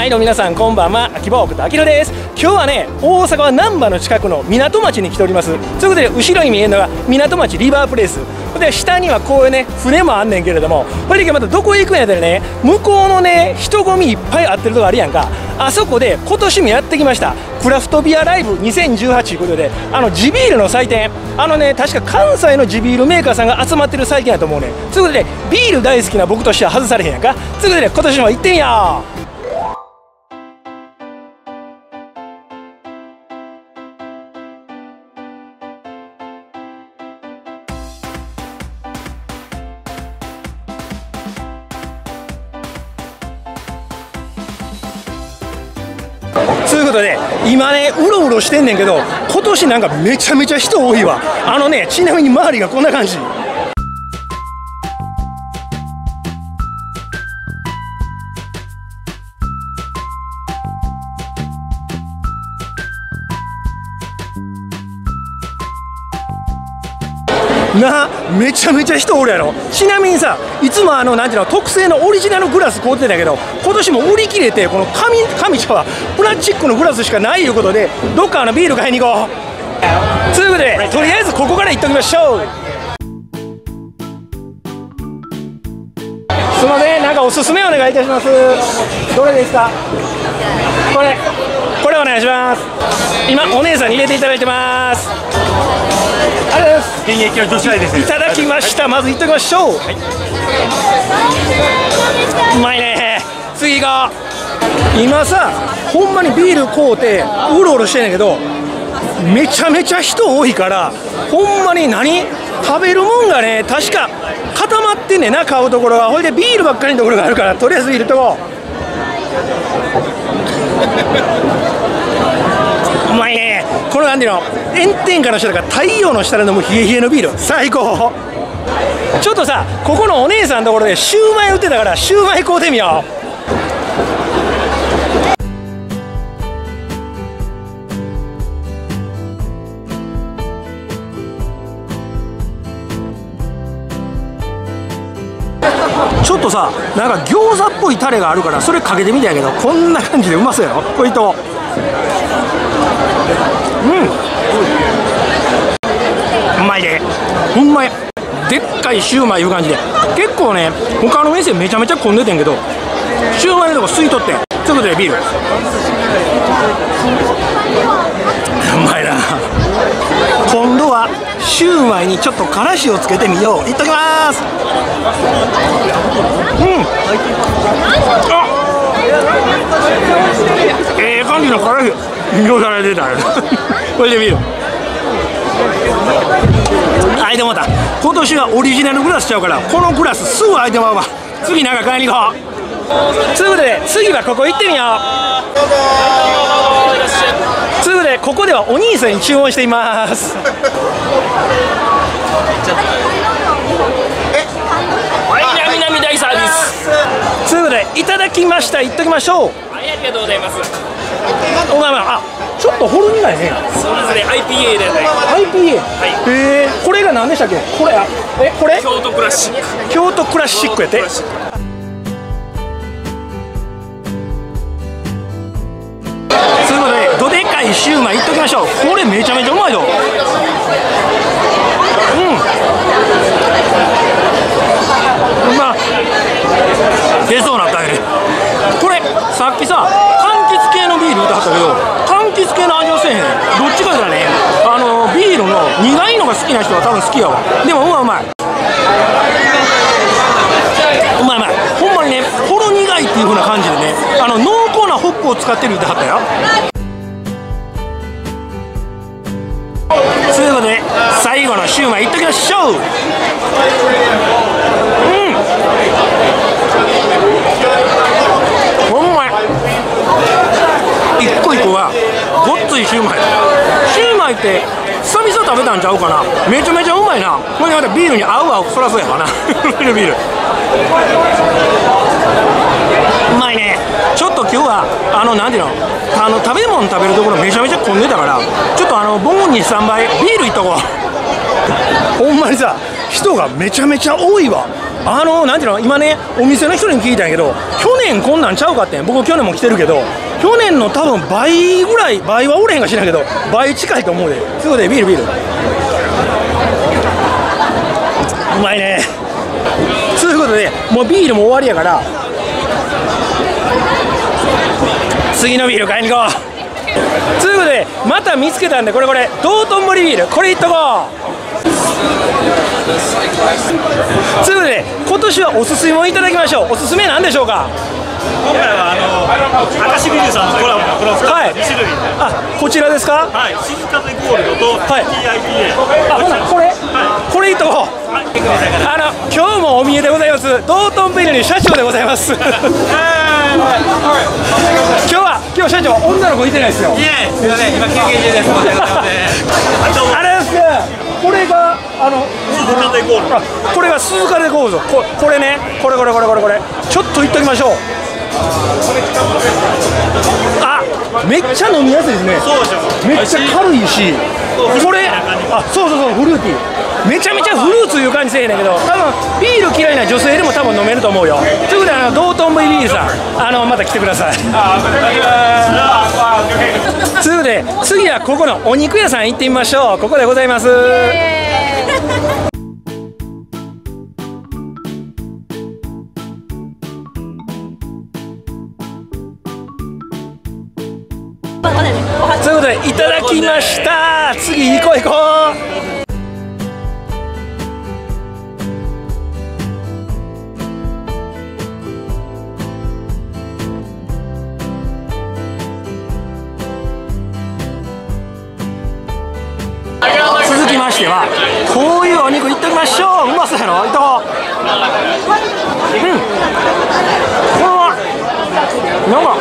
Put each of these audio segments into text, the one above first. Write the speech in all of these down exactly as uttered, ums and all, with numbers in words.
はいどうも皆さんこんばんは、秋葉奥田明です。今日はね、大阪は難波の近くの港町に来ております。ということで後ろに見えるのが港町リバープレイスで、下にはこういうね船もあんねんけれども、これでまたどこへ行くんやったらね、向こうのね人混みいっぱいあってるとこあるやんか。あそこで今年もやってきましたクラフトビアライブにせんじゅうはちということで、あの地ビールの祭典、あのね確か関西の地ビールメーカーさんが集まってる祭典やと思うねん。ということでビール大好きな僕としては外されへんやんか。ということで今年も行ってみよう。ということで今ねうろうろしてんねんけど、今年なんかめちゃめちゃ人多いわ。あのねちなみに周りがこんな感じ。な、めちゃめちゃ人おるやろ。ちなみにさ、いつもあのなんていうの特製のオリジナルグラス買うてたけど、今年も売り切れて、この紙紙ちゃうわプラスチックのグラスしかないいうことで、どっかあのビール買いに行こう。ということでとりあえずここから行っておきましょう。すいません、なんかおすすめお願いいたします。どれですか？これこれお願いします。今お姉さんに入れていただいてます。ありがとうございます。現役の女子愛です。いただきました。まずいっときましょう。はい、うまいね。次が今さ、ほんまにビール買うてうろうろしてんねんけど、めちゃめちゃ人多いから、ほんまに何食べるもんがね確か固まってんねんな、買うところが。ほいでビールばっかりのところがあるから、とりあえずビールとこう。うまいね。これなんていうの、炎天下の下だから太陽の下で飲む冷え冷えのビール最高。ちょっとさ、ここのお姉さんのところでシューマイ売ってたから、シューマイ買うてみよう。ちょっとさ、なんか餃子っぽいタレがあるから、それかけてみたんやけど、こんな感じでうまそうやろ。これとうんうまいで、ほんまにでっかいシューマイいう感じで、結構ね他の店めちゃめちゃ混んでてんけど、シューマイのとこ吸い取って。ということでビールうまいな。今度はシューマイにちょっとからしをつけてみよう。いっときます。うんあええ感じのからし色されてたよこれで見る。あいてもうた。今年はオリジナルグラスちゃうから、このグラスすぐ空いてまうわ。次なんか買いに行こう。ということで次はここ行ってみよう。ということでここではお兄さんに注文しています。はい、なみなみ大サービス。ということでいただきました。いっときましょう。 はい、ありがとうございます。 お前あ、ちょっとほろ苦いね。 そうですね、アイピーエー でね。 アイピーエー。はい。へえ、これが何でしたっけ？これ、あ、え、これ？ 京都クラシック。 京都クラシックやって。ということで、どでかいシューマイいっときましょう。これめちゃめちゃうまいよ。うん。うま。出そうなったね。これさっきさ、柑橘系のビール歌ったけど、柑橘系の味はせえへん。どっちかだね、あのビールの苦いのが好きな人は多分好きやわ。でもうまいうまい。うまいうまい。ほんまにね、ほろ苦いっていう風な感じでね、あの濃厚なホップを使ってるってはったよ。ということで最後のシューマイいっときましょう。うんほんまい。一個一個がごっついシューマイ。シューマイって久々食べたんちゃうかな。めちゃめちゃうまいな。これまたビールに合うわ。そらそうやわなビールビールうまいね。ちょっと今日はあのなんていうの、あの食べ物食べるところめちゃめちゃ混んでたから、ちょっとあのボンにさんばいビールいっとこうほんまにさ、人がめちゃめちゃ多いわ。 あのなんていうの、今ねお店の人に聞いたんやけど、去年こんなんちゃうかってん。僕去年も来てるけど、去年の多分倍ぐらい、倍はおれへんかしらんけど倍近いと思うで。ということでビールビール、うまいね。ということでもうビールも終わりやから、次のビール買いに行こう。ということでまた見つけたんで、これこれ道頓堀ビール、これいっとこう。ということで今年はおすすめをいただきましょう。おすすめなんでしょうか。 今回はあの明石ビールさんのコラボのこのふたつ、に種類、 あ、こちらですか。 はい、静風ゴールドと ティーアイピーエー、 あ、ほなこれ、これいっとこう。あの今日もお見えでございます道頓ビールに社長でございます。今日は今日社長女の子いてないですよ。 いえ、すみません、今休憩中です。 あれですね。これがあの静風ゴールド、 これが鈴風ゴールド、ここれね、これこれこれこれこれちょっといっときましょう。あ、めっちゃ飲みやすいですね。 そうでしょ。 めっちゃ軽いし、これ、あ、そうそうそう、フルーティー、めちゃめちゃフルーツいう感じせえへんねんけど、多分ビール嫌いな女性でも多分飲めると思うよ。ということで、あの道頓堀ビールさん、あのまた来てください。ということで次はここのお肉屋さん行ってみましょう。ここでございます。ということでいただきました。次行こう行こう。続きましてはこういうお肉いっときましょう。うまそうやろ、いっとこう。うん、これはなんか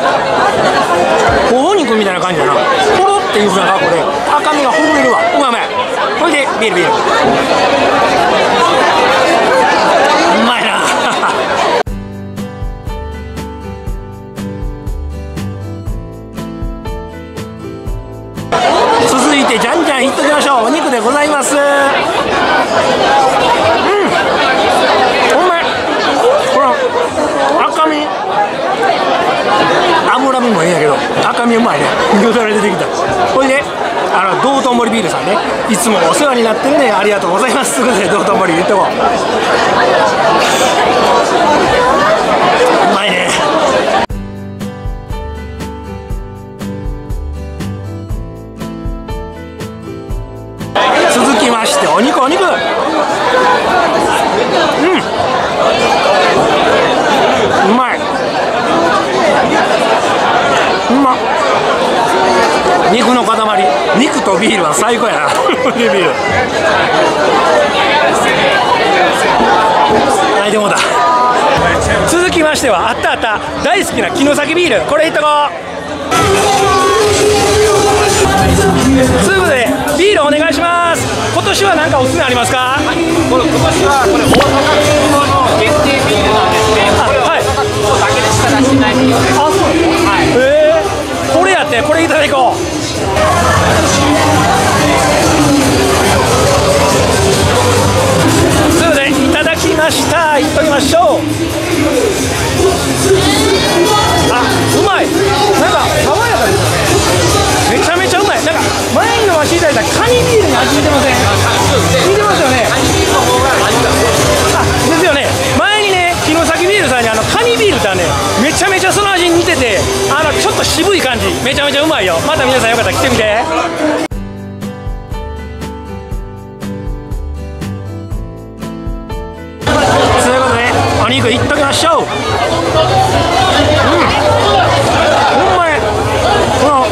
ほほ肉みたいな感じだな。ほろっていうふうな格好で赤身がほぐれるわ。うまいうまい。これでビールビール、うまいな。続いてじゃんじゃんいっときましょう。お肉でございます。うん、うまい。これ赤身、脂身もいいんやけど赤身うまいね。よだれ出てきた。これであの道頓堀ビールさんね、いつもお世話になってるね、ありがとうございます。ということで道頓堀言っとこう。うまいね。続きましてお肉お肉、うん、うまい、うまっ。肉の塊、肉とビールは最高やな。ビールはい、でもだ。続きましてはあったあった大好きな城崎ビール、これいっとこう。ということでビールお願いします。今年は何かおすすめありますか。 これ今年はこれ大阪の限定ビールなんですね。これは大阪のだけでしか出してないビールです。 あ、そう。はい。えー、これやって、これいただこう。ということでいただきました。いっときましょう。あ、うまい。なんか爽やかですよね。めちゃめちゃうまい。なんか前にのわしいただいたカニビールに味似てません？似てますよね。あ、ですよね。前にね城崎ビールさんにあのカニビールってあるね、めちゃめちゃその味に似てて、あのちょっと渋い感じ、めちゃめちゃうまいよ。また皆さんよかったら来てみて。ということでお肉いっときましょう。うん、うまい。この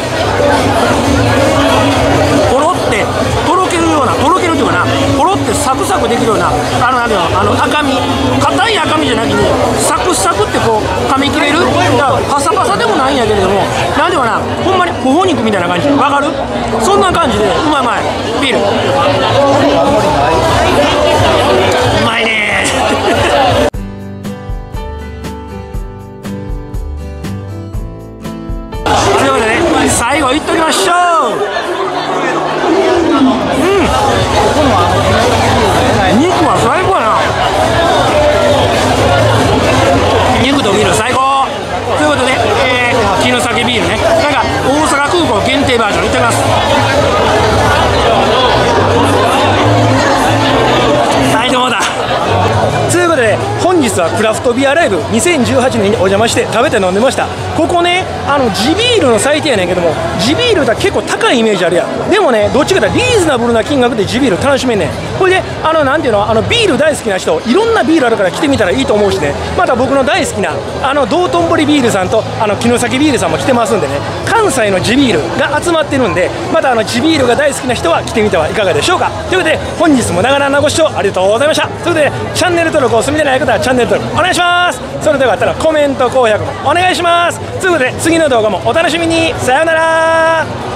ポロってとろけるような、とろけるっていうかな、ポロってサクサクできるような、あのあのあの赤身、硬い赤身じゃなくにサクサクってこう噛み切れる。だからパサパサでもないんやけれども、なんていうかな、ほんまにほほ肉みたいな感じ、わかる？そんな感じでうまいうまい。ビールうまいね。ということでね、最後いっときましょう。うん、肉は最高やな。 日はクラフトビアライブにせんじゅうはちねんにお邪魔して食べて飲んでました。ここね、あの地ビールの祭典やねんけども、地ビールだ結構高いイメージあるやん。でもね、どっちかというとリーズナブルな金額で地ビール楽しめんねん。これであのなんていうの、あのビール大好きな人、いろんなビールあるから来てみたらいいと思うしね。また僕の大好きなあの道頓堀ビールさんとあの城崎ビールさんも来てますんでね、関西の地ビールが集まってるんで、またあの地ビールが大好きな人は来てみてはいかがでしょうか。ということで本日も長々なご視聴ありがとうございました。ということでチャンネル登録を済みでない方はチャンネル登録お願いします。それではあったらコメント高評価もお願いします。ということで次の動画もお楽しみに。さようなら。